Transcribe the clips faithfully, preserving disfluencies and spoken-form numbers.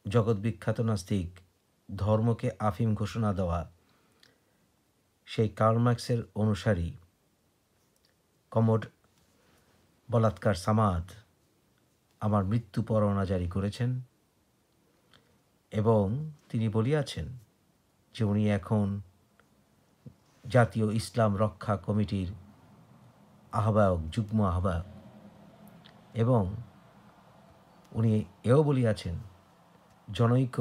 জগৎবিখ্যাত নাস্তিক ধর্মকে আফিম ঘোষণা দেওয়া সেই কার্ল মার্ক্সের অনুসারী কমোড বলাৎকার সামাদ আমার মৃত্যু পরোয়ানা জারি করেছেন এবং তিনি বলিয়াছেন যে উনি এখন জাতীয় ইসলাম রক্ষা কমিটির আহ্বায়ক, যুগ্ম আহ্বায়ক, এবং উনি এও বলিয়াছেন জনৈক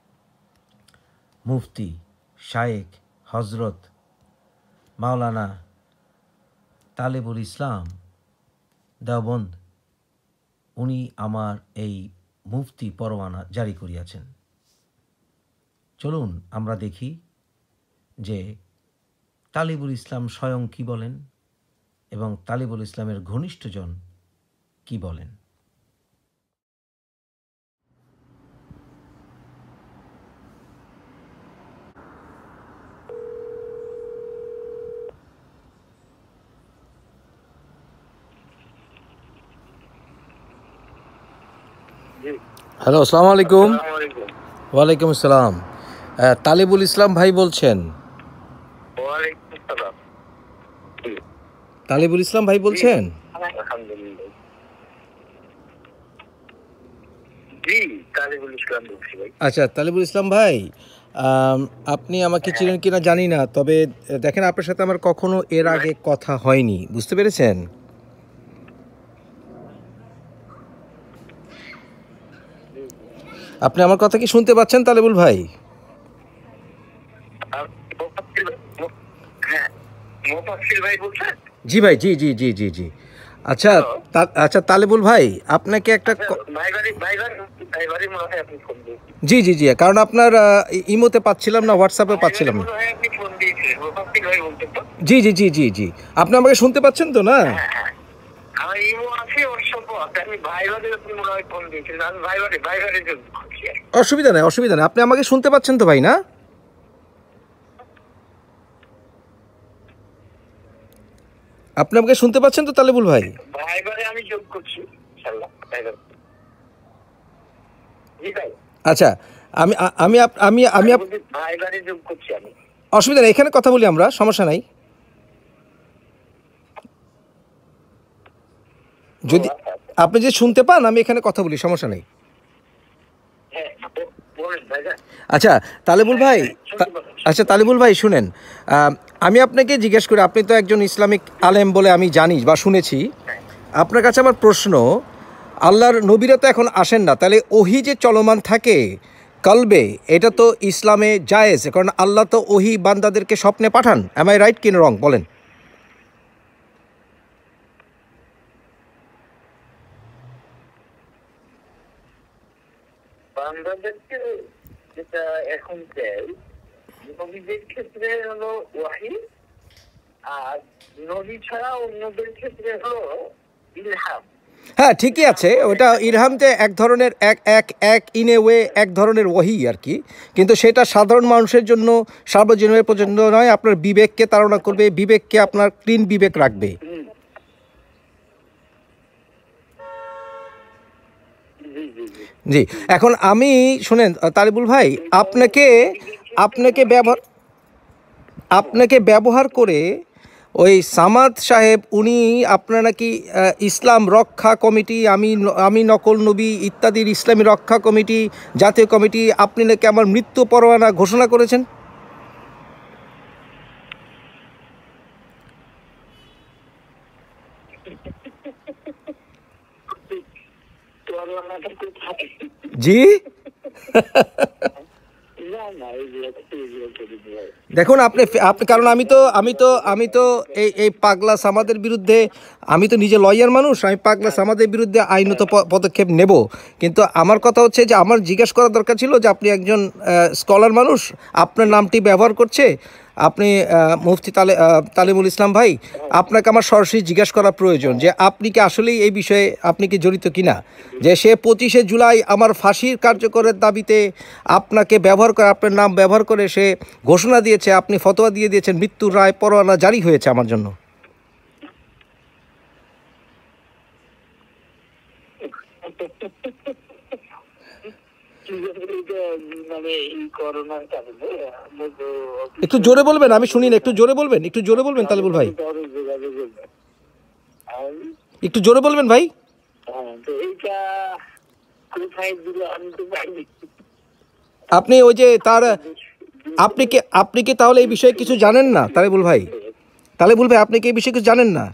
মুফতি শায়েখ হজরত মাওলানা তালেবুল ইসলাম দেওবন্দ উনি আমার এই মুফতি পরোয়ানা জারি করিয়াছেন। চলুন আমরা দেখি যে তালেবুল ইসলাম স্বয়ং কি বলেন এবং তালেবুল ইসলামের ঘনিষ্ঠজন কি বলেন। হ্যালো, আসসালামু আলাইকুম। ওয়ালাইকুম আসসালাম। তালেবুল ইসলাম ভাই বলছেন? তালেবুল ইসলাম ভাই বলছেন? আচ্ছা, তালেবুল ইসলাম ভাই, আপনি আমাকে চিনেন কিনা জানি না, তবে দেখেন আপনার সাথে আমার কখনো এর আগে কথা হয়নি, বুঝতে পেরেছেন? আপনি আমার কথা কি শুনতে পাচ্ছেন তালেবুল ভাই? জি ভাই, জি জি জি জি জি আচ্ছা আচ্ছা তালেবুল ভাই, আপনাকে একটা জি জি জি কারণ আপনার ইমোতে পাচ্ছিলাম না, হোয়াটসঅ্যাপে পাচ্ছিলাম না। জি জি জি জি জি আপনি আমাকে শুনতে পাচ্ছেন তো? না, অসুবিধা নেই, অসুবিধা নেই। আপনি আমাকে শুনতে পাচ্ছেন তো ভাই? না, আপনি আমাকে শুনতে পাচ্ছেন তো তালেবুল ভাই? আচ্ছা, আমি আমি আমি আমি অসুবিধা নেই, এখানে কথা বলি আমরা, সমস্যা নাই। যদি আপনি যে শুনতে পান, আমি এখানে কথা বলি, সমস্যা নেই। আচ্ছা তালেবুল ভাই, আচ্ছা তালেবুল ভাই শুনেন, আমি আপনাকে জিজ্ঞেস করি, আপনি তো একজন ইসলামিক আলেম বলে আমি জানি বা শুনেছি। আপনার কাছে আমার প্রশ্ন, আল্লাহর নবীরা তো এখন আসেন না, তাহলে ওহি যে চলমান থাকে কলবে, এটা তো ইসলামে জায়েজ, কারণ আল্লাহ তো ওহি বান্দাদেরকে স্বপ্নে পাঠান। এম আই রাইট কি রং বলেন? বান্দাদেরকে যেটা এখন দেয় নবীদের ক্ষেত্রে হলো ওয়াহি, আর নবী ছাড়া অন্যদের ক্ষেত্রে হলো ইলহাম। হ্যাঁ ঠিকই আছে, ওটা ইলহামতে এক ধরনের এক এক এক ইন এ ওয়ে এক ধরনের ওয়াহি আর কি, কিন্তু সেটা সাধারণ মানুষের জন্য, সার্বজনীনের পর্যন্ত নয়। আপনার বিবেককে তাড়না করবে, বিবেককে আপনার ক্লিন বিবেক রাখবে। জি, এখন আমি শুনেন তালেবুল ভাই, আপনাকে আপনাকে ব্যবহার আপনাকে ব্যবহার করে ওই সামাদ সাহেব, উনি আপনার নাকি ইসলাম রক্ষা কমিটি, আমি আমি নকল নবী ইত্যাদির ইসলামী রক্ষা কমিটি, জাতীয় কমিটি, আপনি নাকি আমার মৃত্যু পরোয়ানা ঘোষণা করেছেন। জি দেখুন আপনি আপনি কারণ আমি তো আমি তো আমি তো এই এই পাগলা সামাদের বিরুদ্ধে, আমি তো নিজে লয়ার মানুষ, আমি পাগলা সামাদের বিরুদ্ধে আইনত পদক্ষেপ নেব, কিন্তু আমার কথা হচ্ছে যে আমার জিজ্ঞেস করার দরকার ছিল যে আপনি একজন স্কলার মানুষ, আপনার নামটি ব্যবহার করছে, আপনি মুফতি তালে তালিমুল ইসলাম ভাই, আপনাকে আমার সরাসরি জিজ্ঞেস করা প্রয়োজন যে আপনি কি আসলেই এই বিষয়ে আপনি কি জড়িত কিনা, যে সে পঁচিশে জুলাই আমার ফাঁসির কার্যকরের দাবিতে আপনাকে ব্যবহার করে, আপনার নাম ব্যবহার করে সে ঘোষণা দিয়েছে, আপনি ফতোয়া দিয়ে দিয়েছেন, মৃত্যুর রায় পরোয়ানা জারি হয়েছে আমার জন্য। একটু জোরে বলবেন, আমি শুনি না, একটু জোরে বলবেন, একটু জোরে বলবেন তালেবুল ভাই, একটু জোরে বলবেন ভাই। আপনি ওই যে তার আপনি কি আপনি কি তাহলে এই বিষয়ে কিছু জানেন না তালেবুল ভাই? তালেবুল ভাই আপনি কি এই বিষয়ে কিছু জানেন না?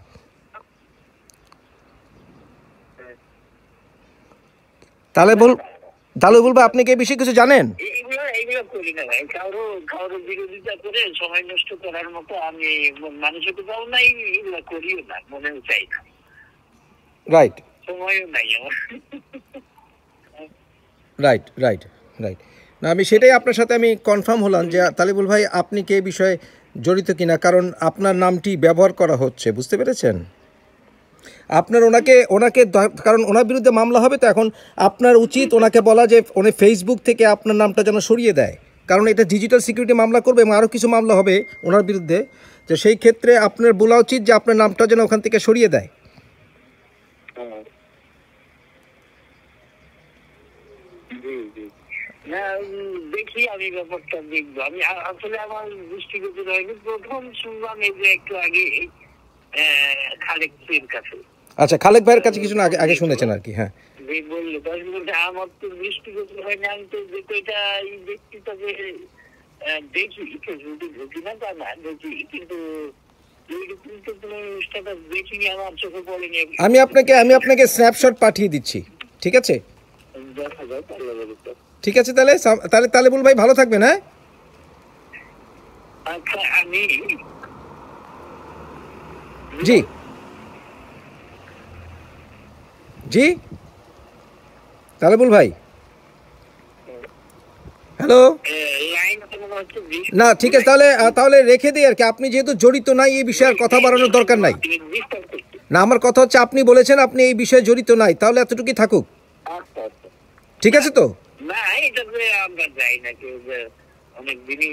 তালেবুল তালেবুল ভাই আপনি কি এই বিষয়ে কিছু জানেন? সময় নষ্ট করার মতো আমি মানুষের কোথাও নাই, এগুলো করিও না, মনেও চাই না। রাইট, সময়ও নাই আমার। রাইট রাইট রাইট না, আমি সেটাই আপনার সাথে আমি কনফার্ম হলাম যে তালেবুল ভাই আপনি কি এই বিষয়ে জড়িত কিনা, কারণ আপনার নামটি ব্যবহার করা হচ্ছে, বুঝতে পেরেছেন? আপনার ওনাকে ওনাকে কারণ ওনার বিরুদ্ধে মামলা হবে, তো এখন আপনার উচিত ওনাকে বলা যে উনি ফেসবুক থেকে আপনার নামটা যেন সরিয়ে দেয়, কারণ এটা ডিজিটাল সিকিউরিটি মামলা করবে এবং আরও কিছু মামলা হবে ওনার বিরুদ্ধে। তো সেই ক্ষেত্রে আপনার বলা উচিত যে আপনার নামটা যেন ওখান থেকে সরিয়ে দেয়। না দেখি, আমি ব্যাপারটা দেখবো। আমি আসলে আমার দৃষ্টিগোচর হয়নি, প্রথম শুনলাম এই যে একটু আগে খালেকের কাছে। আচ্ছা, খালেক ভাইয়ের কাছে কিছু আগে আগে শুনেছেন আর কি? হ্যাঁ, বললো আমার তো দৃষ্টিগোচর হয়নি। আমি তো এটা এই ব্যক্তিটাকে দেখি, ফেসবুকে ঢুকি না তা না, দেখি, কিন্তু দেখিনি, আমার চোখে পড়েনি। আমি আপনাকে আমি আপনাকে স্ন্যাপশট পাঠিয়ে দিচ্ছি, ঠিক আছে? ঠিক আছে, তাহলে তাহলে তালেবুল ভাই ভালো থাকবেন। হ্যাঁ, আচ্ছা, আমি জি জি তালেবুল ভাই, হ্যালো, না ঠিক আছে, তাহলে তাহলে রেখে দিই আর কি। আপনি যেহেতু জড়িত নাই এই বিষয়ে আর কথা বাড়ানোর দরকার নাই। না, আমার কথা হচ্ছে আপনি বলেছেন আপনি এই বিষয়ে জড়িত নাই, তাহলে এতটুকুই থাকুক, ঠিক আছে তো? না, এটা আমরা যাই না, কেউ অনেক দিনই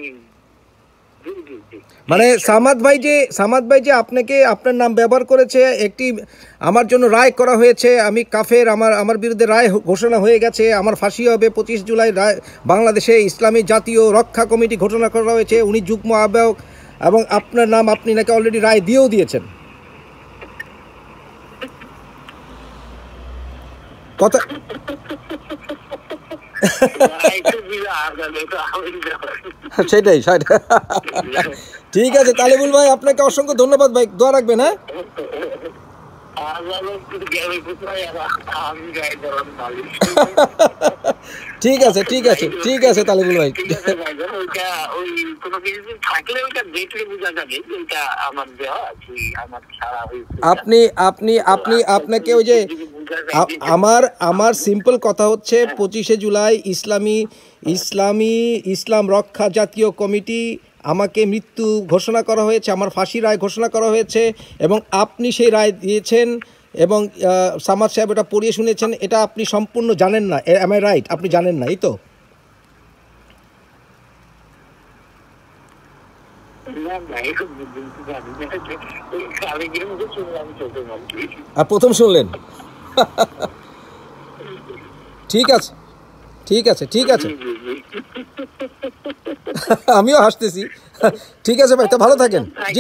মানে সামাদ ভাই যে সামাদ ভাই যে আপনাকে আপনার নাম ব্যবহার করেছে, একটি আমার জন্য রায় করা হয়েছে, আমি কাফের, আমার আমার বিরুদ্ধে রায় ঘোষণা হয়ে গেছে, আমার ফাঁসি হবে পঁচিশ জুলাই, রায় বাংলাদেশে ইসলামী জাতীয় রক্ষা কমিটি ঘোষণা করা হয়েছে, উনি যুগ্ম আহ্বায়ক, এবং আপনার নাম আপনি নাকি অলরেডি রায় দিয়েও দিয়েছেন। কথা সেটাই সেটাই ঠিক আছে তালেবুল ভাই, আপনাকে অসংখ্য ধন্যবাদ ভাই, দোয়া রাখবেন। হ্যাঁ, ঠিক আছে ঠিক আছে ঠিক আছে তালেবুল ভাই। আপনি আপনি আপনি আপনাকে ওই যে আমার আমার সিম্পল কথা হচ্ছে, পঁচিশে জুলাই ইসলামী ইসলামী ইসলাম রক্ষা জাতীয় কমিটি আমাকে মৃত্যু ঘোষণা করা হয়েছে, আমার ফাঁসি রায় ঘোষণা করা হয়েছে, এবং আপনি সেই রায় দিয়েছেন এবং সামাদ সাহেব এটা পড়িয়ে শুনেছেন, এটা আপনি সম্পূর্ণ জানেন না। Am I right? আপনি জানেন না, এই তো? আর প্রথম শুনলেন? ঠিক আছে ঠিক আছে ঠিক আছে আমিও হাসতেছি। ঠিক আছে ভাই, তো ভালো থাকেন। জি,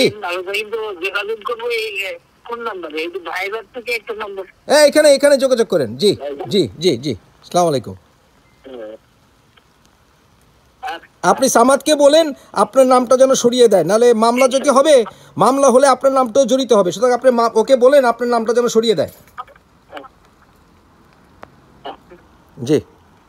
হ্যাঁ, এখানে এখানে যোগাযোগ করেন। জি জি জি জি আসসালামু আলাইকুম। আপনি সামাদকে বলেন আপনার নামটা যেন সরিয়ে দেয়, নাহলে মামলা যদি হবে, মামলা হলে আপনার নামটাও জড়িত হবে, সুতরাং আপনি ওকে বলেন আপনার নামটা যেন সরিয়ে দেয়। জি,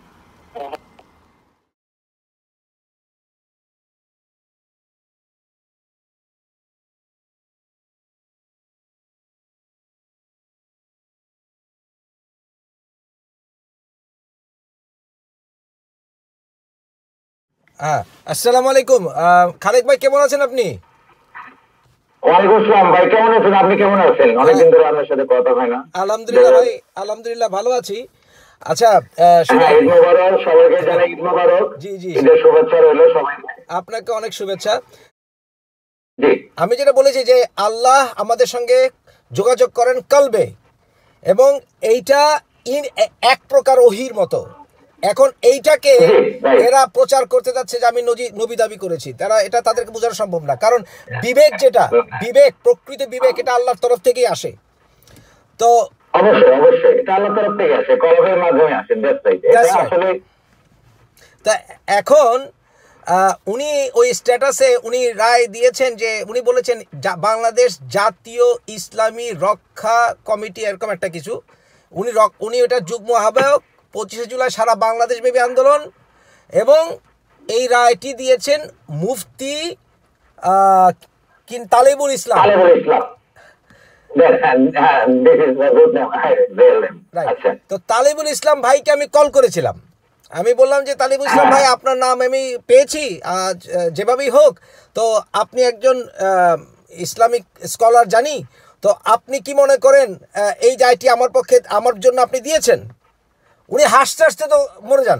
হ্যাঁ, আসসালামু আলাইকুম। খালেক ভাই কেমন আছেন আপনি? ওয়ালাইকুম আসসালাম ভাই, কেমন আছেন? আপনি কেমন আছেন? অনেকদিন ধরে আপনার সাথে কথা হয় না। আলহামদুলিল্লাহ ভাই, আলহামদুলিল্লাহ ভালো আছি। আচ্ছা, ঈদ মোবারক সবাইকে জানাই, ঈদ মোবারক। জি জি, ঈদের শুভেচ্ছা রইল সবাইকে। আপনাকে অনেক শুভেচ্ছা। জি, আমি যেটা বলেছি যে আল্লাহ আমাদের সঙ্গে যোগাযোগ করেন কলবে, এবং এইটা ইন এক প্রকার ওহির মতো, এখন এইটাকে জি, right. এরা প্রচার করতে যাচ্ছে যে আমি নজি নবী দাবি করেছি, তারা এটা তাদেরকে বোঝানো সম্ভব না, কারণ বিবেক যেটা বিবেক প্রকৃত বিবেক এটা আল্লাহর তরফ থেকেই আসে। তো অবশ্যই অবশ্যই এটা আল্লাহর তরফ থেকে আসে, কলমের মাধ্যমে আসে, that's right. এটা That's right. আসলে তা এখন আহ, উনি ওই স্ট্যাটাসে উনি রায় দিয়েছেন যে উনি বলেছেন জা- বাংলাদেশ জাতীয় ইসলামী রক্ষা কমিটি এরকম একটা কিছু, উনি রক- উনি ওটা যুগ্ম আহ্বায়ক পঁচিশে জুলাই সারা বাংলাদেশ ব্যাপী আন্দোলন, এবং এই রায়টি দিয়েছেন মুফতি আহ, কিন Talibul Islam. Talebul Islam. That- and, uh, this is a good name, real name. Right. আচ্ছা। তো তালিবুল ইসলাম ভাইকে আমি কল করেছিলাম, আমি বললাম যে তালিবুল ইসলাম ভাই আপনার নাম আমি পেয়েছি আজ আহ, যেভাবেই হোক, তো আপনি একজন আহ, ইসলামিক স্কলার জানি, তো আপনি কি মনে করেন আহ, এই রায়টি আমার পক্ষে আমার জন্য আপনি দিয়েছেন? উনি হাসতে হাসতে তো মরে যান।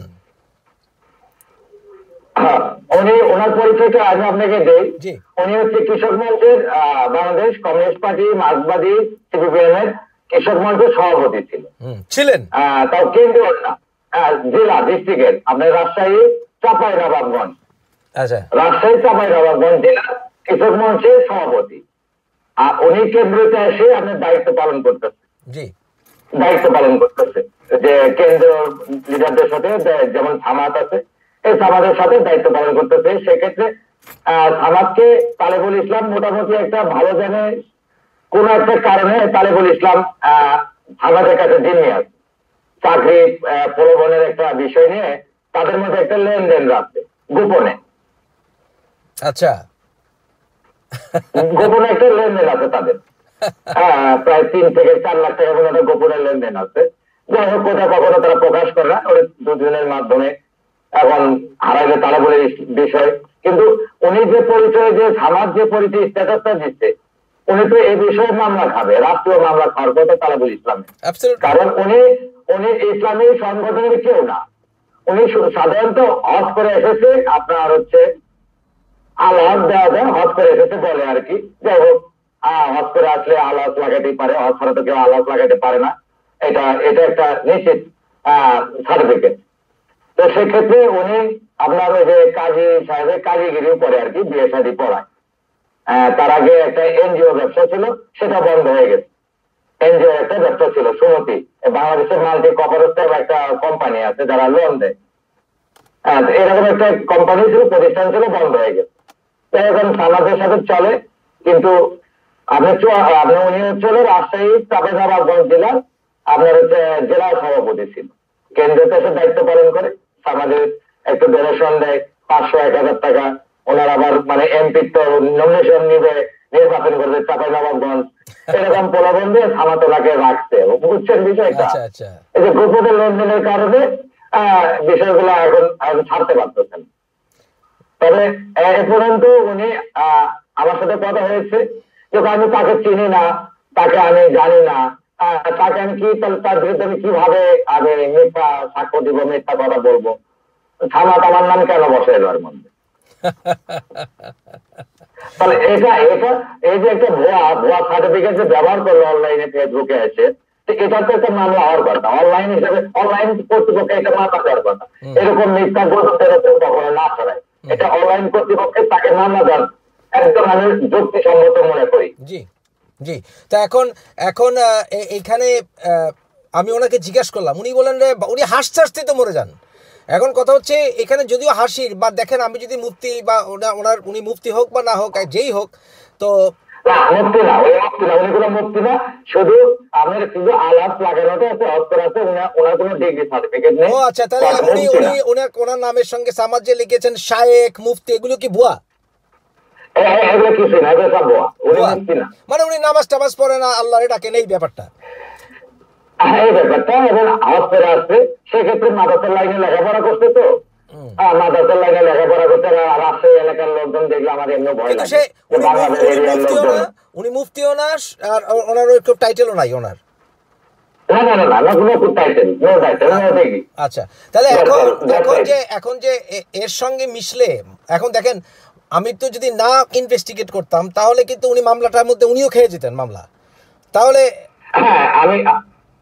হ্যাঁ, উনি ওনার পরিচয়টা আমি আপনাকে দেই। জি। উনি হচ্ছে কৃষক মঞ্চের আহ, বাংলাদেশ কমিউনিস্ট পার্টি মার্ক্সবাদী সিপিপিএম এর কৃষক মঞ্চের সভাপতি ছিল। হুম, ছিলেন। আহ, তাও কেন্দ্রীয় না, আহ, জেলা ডিস্ট্রিক্টের আপনার রাজশাহী চাপাই নবাবগঞ্জ, আচ্ছা রাজশাহী চাপাই নবাবগঞ্জ জেলা কৃষক মঞ্চের সভাপতি। আর উনি কেন্দ্রতে এসে আপনার দায়িত্ব পালন করতেছে জি দায়িত্ব পালন করতেছে যে কেন্দ্র লিডারদের সাথে যে- যেমন সামাত আছে, এই সামাদের সাথে দায়িত্ব পালন করতেছে। সেক্ষেত্রে আহ সামাদকে তালেবুল ইসলাম মোটামুটি একটা ভালো জানে, কোন একটা কারণে তালেবুল ইসলাম আহ সামাদের কাছে জিম্মি আছে, চাকরি আহ, প্রলোভনের একটা বিষয় নিয়ে তাদের মধ্যে একটা লেনদেন রাখছে গোপনে, আচ্ছা গোপনে একটা লেনদেন আছে তাদের। হ্যাঁ, প্রায় তিন থেকে চার লাখ টাকা কোনো একটা গোপনের লেনদেন আছে। যাই হোক, কোথাও কখনো তারা প্রকাশ করে না, ওই দুজনের মাধ্যমে এখন হারাইলে তারা বলে বিষয়। কিন্তু উনি যে পরিচয়, যে সামাজ যে পরিচয় স্ট্যাটাসটা দিচ্ছে, উনি তো এই বিষয়ে মামলা খাবে, রাষ্ট্রীয় মামলা খাওয়ার কথা তালাবুল ইসলামের। অ্যাবসলিউটলি। কারণ উনি উনি ইসলামী সংগঠনের কেউ না, উনি শুধু সাধারণত হজ করে এসেছে, আপনার হচ্ছে আল্লাহ দেওয়া যায়, হজ করে এসেছে বলে আর কি। যাই হোক, আহ হজ করে আসলে আল্লাহ লাগাইতেই পারে, হজ ছাড়া তো কেউ আল্লাহ লাগাইতে পারে না, এটা এটা একটা নিশ্চিত সার্টিফিকেট। তো সেক্ষেত্রে উনি আপনার ওই যে কাজী সাহেবের কাজীগিরিও করে আর কি, বিয়ে শাদী পড়ায়। আহ, তার আগে একটা এনজিও ব্যবসা ছিল, সেটা বন্ধ হয়ে গেছে। এনজিও একটা ব্যবসা ছিল সুমতি, বাংলাদেশের মাল্টি কপারেটিভ একটা কোম্পানি আছে যারা লোন দেয়, হ্যাঁ, এরকম একটা কোম্পানি ছিল, প্রতিষ্ঠান ছিল, বন্ধ হয়ে গেছে। তো এখন সমাজের সাথে চলে, কিন্তু আপনি আপনি উনি হচ্ছে রাজশাহী চাঁপাইনবাবগঞ্জ জেলার আপনার হচ্ছে জেলা সভাপতি ছিল, কেন্দ্রতে এসে দায়িত্ব পালন করে, সমাজের একটু ডোনেশন দেয় পাঁচশো এক হাজার টাকা। ওনার আবার মানে এমপি তো নমিনেশন নিবে, নির্বাচন করবে চাঁপাইনবাবগঞ্জ, এরকম প্রলোভন দিয়ে সামাতলাকে রাখছে, বুঝছেন বিষয়টা? আচ্ছা আচ্ছা এই যে গোপনের লেনদেনের কারণে আহ বিষয়গুলো এখন এখন ছাড়তে পারতেছেন। তবে এ পর্যন্ত উনি আহ আমার সাথে কথা হয়েছে, যখন আমি তাকে চিনি না, তাকে আমি জানি না, আহ, তাকে আমি কি তাহলে তার বিরুদ্ধে আমি কিভাবে আমি মিথ্যা সাক্ষ্য দিব, মিথ্যা কথা বলবো? সামাত আমার নাম কেন বসে এলো এর মধ্যে? তাহলে এটা এটা এই যে একটা ভুয়া ভুয়া সার্টিফিকেট যে ব্যবহার করলো অনলাইনে, ফেসবুকে এসে, তো এটা তো একটা মামলা হওয়ার কথা, অনলাইন হিসেবে অনলাইন কর্তৃপক্ষে এটা মামলা দেওয়ার কথা। এরকম মিথ্যা গুজব এরকম কখনো না ছড়ায়, এটা অনলাইন কর্তৃপক্ষে তাকে মামলা দেওয়ার একদম আমি যুক্তিসম্মত মনে করি। জি জি তা এখন এখন আহ, এ- এইখানে আহ, আমি ওনাকে জিজ্ঞাসা করলাম, উনি বলেন যে উনি হাসতে হাসতে তো মরে যান। এখন কথা হচ্ছে এখানে যদিও হাসির, বা দেখেন আমি যদি মুফতি বা ওনা- ওনার উনি মুফতি হোক বা না হোক আর যেই হোক, তো না, মুক্তি না, উনি মুক্তি না, উনি কোনো মুক্তি না, শুধু আপনার শুধু আলাপ লাগানোটা আছে, অস্ত্র আছে, উনার ওনার কোনো ডিগ্রি সার্টিফিকেট নেই। ও আচ্ছা, তাহলে তার উনি মুক্তি উনি না। ওনার ওনার নামের সঙ্গে সামাজ যে লিখেছেন শায়েখ মুফতি, এগুলো কি ভুয়া? এ- এ- এগুলো কিছুই না, এগুলো সব ভুয়া, উনি ভুয়া? মুক্তি না। মানে উনি নামাজ টামাজ পড়ে না, আল্লাহরে ডাকেন, এই ব্যাপারটা? এই ব্যাপারটা এবং আওয়াজ করে আসছে, সেক্ষেত্রে মাদ্রাসার লাইনে লেখাপড়া করছে, তো আহ, মাদ্রাসার লাইনে লেখাপড়া করতে রা- রাজশাহী এলাকার লোকজন দেখলে আমার এমনি ভয় কিন্তু লাগে সে যে উনি বাংলাদেশ মুফ- উনি এরিয়ার মুফতিও লোকজন। না, উনি মুফতিও না, আর ওনার ওই টাইটেলও নাই ওনার। না না না না না, কোনো title, no title, no degree. আচ্ছা, তাহলে That's এখন right, that's এখন right. যে এখন যে এ- এর সঙ্গে মিশলে, এখন দেখেন আমি তো যদি না ইনভেস্টিগেট করতাম তাহলে কিন্তু উনি মামলাটার মধ্যে উনিও খেয়ে যেতেন মামলা, তাহলে হ্যাঁ, আমি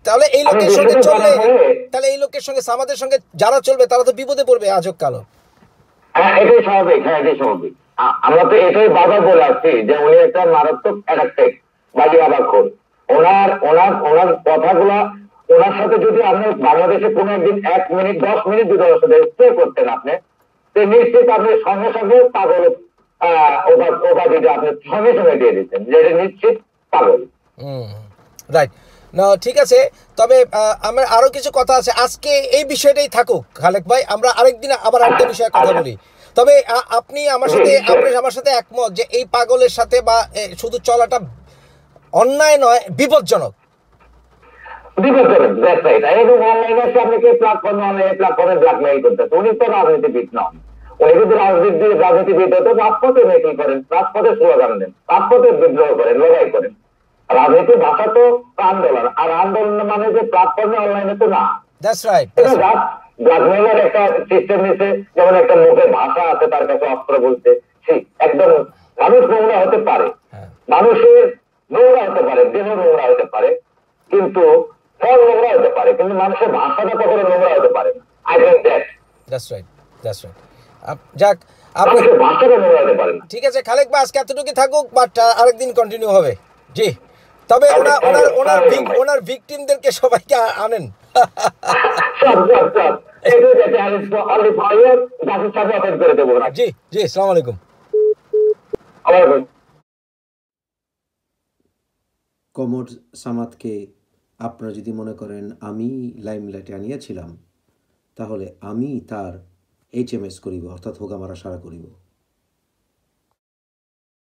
তাহলে এই আমি লোকের সঙ্গে বিষয়টা চললে জানার পরে তাহলে এই লোকের সঙ্গে সামাদের সঙ্গে যারা চলবে তারা তো বিপদে পড়বে আজব কালো। হ্যাঁ এটাই স্বাভাবিক, হ্যাঁ এটাই স্বাভাবিক। আ- আমরা তো এটাই বারবার বলে আসছি যে উনি একটা মারাত্মক অ্যাডাক্টেড বাজি আবাক্ষর। ওনার ওনার ওনার কথাগুলা, ওনার সাথে যদি আপনি বাংলাদেশে কোনো একদিন এক মিনিট দশ মিনিট যদি ওনার সাথে স্টে করতেন আপনি, তো নিশ্চিত আপনি সঙ্গে সঙ্গে পাগল আহ উপাধিটা আপনি সঙ্গে সঙ্গে দিয়ে দিতেন যে এটা নিশ্চিত পাগল। Hmm, right. না ঠিক আছে, তবে আহ, আমার আরো কিছু কথা আছে। আজকে এই বিষয়টাই থাকুক খালেক ভাই, আমরা আরেকদিন আবার আরেকটা বিষয়ে কথা বলি। তবে আ- আপনি আমার সাথে আপনি আমার সাথে একমত যে এই পাগলের সাথে বা এ, শুধু চলাটা অন্যায় নয়, বিপজ্জনক। বিপজ্জনক, দ্যাটস রাইট। এবং অনলাইনে এসে আপনাকে প্ল্যাটফর্মে অনলাইনে প্ল্যাটফর্মে ব্ল্যাকমেইল করতেছে। উনি তো রাজনীতিবিদ নন। উনি যদি রাজনীতি রাজনীতিবিদ হতো রাজপথে মিছিল করেন, রাজপথে স্লোগান দেন, রাজপথে বিদ্রোহ করেন, লড়াই করেন। রাজনীতির ভাষা তো আন্দোলন, আর আন্দোলন মানে যে প্ল্যাটফর্মে অনলাইনে তো না। That's right. এটা জাস্ট ব্ল্যাকমেইলের একটা সিস্টেম নিছে, যেমন একটা মুখে ভাষা আছে তার কাছে অস্ত্র বলতে। সেই একদম মানুষ নোংরা হতে পারে, মানুষের নোংরা হতে পারে, দেহ নোংরা হতে পারে, কিন্তু ফল নোংরা হতে পারে, কিন্তু মানুষের ভাষাটা কখনো নোংরা হতে পারে না। I think that that's right, that's right. যাক, আপনি মানুষের ভাষাটা নোংরা হতে পারে না। ঠিক আছে খালেক ভাই, আজকে এতটুকু থাকুক, বাট আরেকদিন কন্টিনিউ হবে। জি, তবে ওনার ওনার ওনার ভিক- ওনার ভিকটিমদেরকে সবাইকে আ- আনেন। সব সব সব এটা যেটা অনলি ফায়ার জাতির সাথে অফেন্ড করে দেবো না। জি জি, আসসালামু আলাইকুম। আমার কমর সামাদকে আপনারা যদি মনে করেন আমি লাইমলাইটে আনিয়েছিলাম, তাহলে আমি তার এইচ এম এস করিব, অর্থাৎ হোগা মারা সারা করিব।